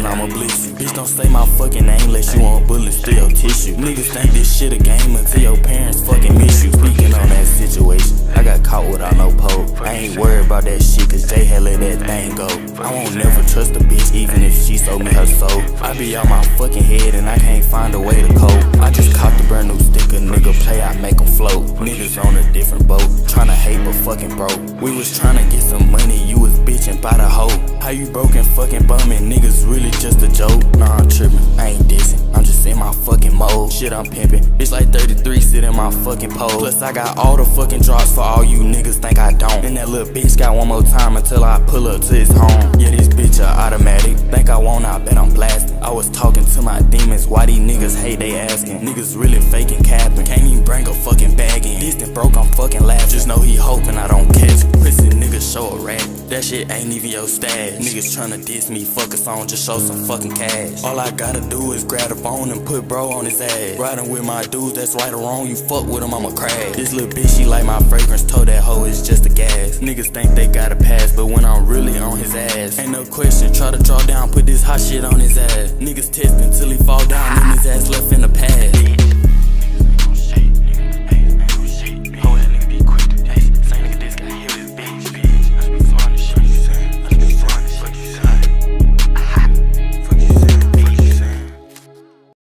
then I'ma blitz you. Bitch, don't say my fucking name unless you want bullets through your tissue. Niggas think this shit a game until your parents fucking miss you. Speaking on that situation, I got caught without no pole. I ain't worried about that shit cause Jay had let that thing go. I won't never trust a bitch even if she sold me her soul. I be out my fucking head and I can't find a way to cope. I just caught the brand new sticker, nigga play, I make 'em float. Niggas on a different boat, tryna hate but fucking broke. We was tryna get some money, you was bitchin' by the hoe. How you broke and fucking bumming, niggas really just a joke. Nah, I'm trippin', I ain't dissing, I'm just in my fucking mode. Shit, I'm pimpin', bitch like 33 sit in my fucking pole. Plus I got all the fucking drops for all you niggas think I don't. And that little bitch got one more time until I pull up to his home. Yeah, this bitch a automatic, think I won't, I bet I'm blasting. I was talking to my demons, why these niggas hate they asking. Niggas really faking capping, can't even bring a fucking bag in. Distant broke, I'm fucking laughing, just know he hoping I don't catch it. Pussy niggas show a rat, that shit ain't even your stash. Niggas tryna diss me, fuck a song, just show some fucking cash. All I gotta do is grab a phone and put bro on his ass. Riding with my dudes, that's right or wrong, you fuck with him, I'ma crash. This little bitch, she like my fragrance, told that hoe it's just a gas. Niggas think they got a pass, but when I'm really on his ass, ain't no question, try to draw down, put this hot shit on his ass. Niggas test until he fall down, then his ass left in the past.